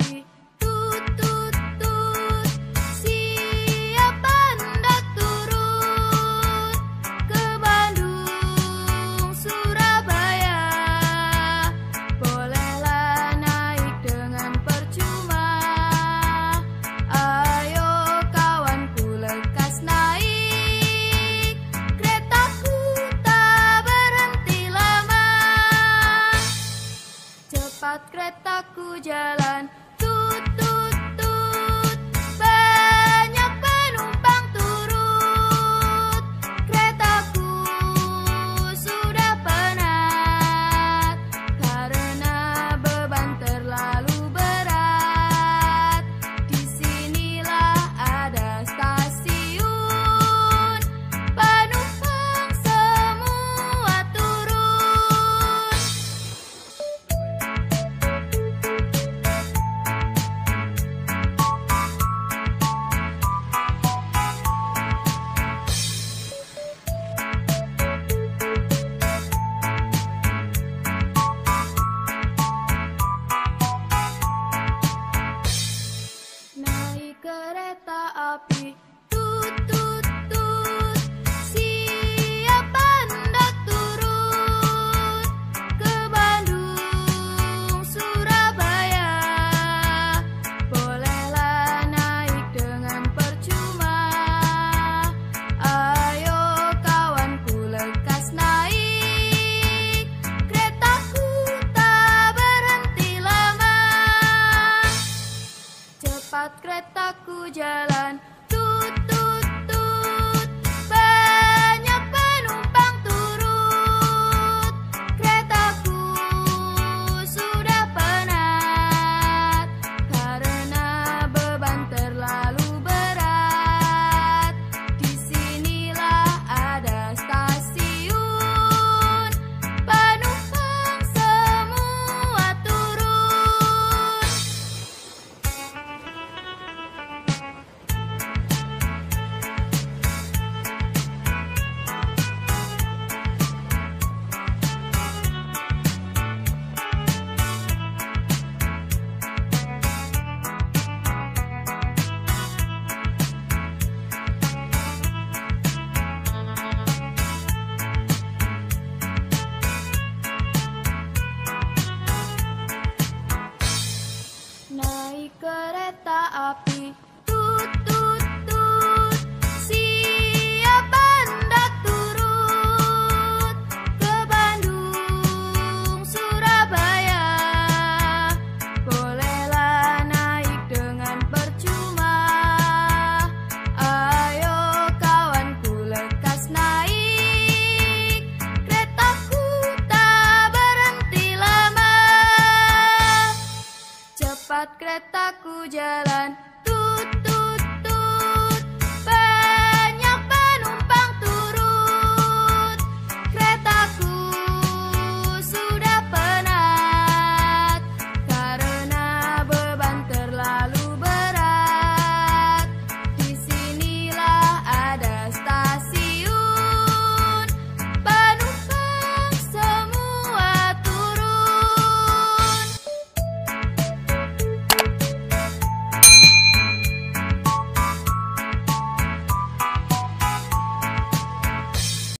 api. Tut tut tut, siapa hendak turun ke Bandung, Surabaya? Bolehlah naik dengan percuma. Ayo kawanku lekas naik, keretaku tak berhenti lama. Cepat keretaku jalan, tut tut tut, banyak penumpang turut. Keretaku sudah penat karena beban terlalu berat. Disinilah ada stasiun, penumpang semua turun. Naik kereta api, tut tut tut, siapa hendak turun ke Bandung, Surabaya? Bolehlah naik dengan percuma. Ayo kawanku lekas naik, keretaku tak berhenti lama. Cepat keretaku jalan, tut tut tut, banyak penumpang turut. Keretaku sudah penat karena beban terlalu berat. Disinilah ada stasiun, penumpang semua turun. Naik kereta api, tut tut tut, siapa hendak turut ke Bandung, Surabaya? Bolehlah naik dengan percuma. Ayo kawanku lekas naik, keretaku tak berhenti lama. Cepat keretaku jalan,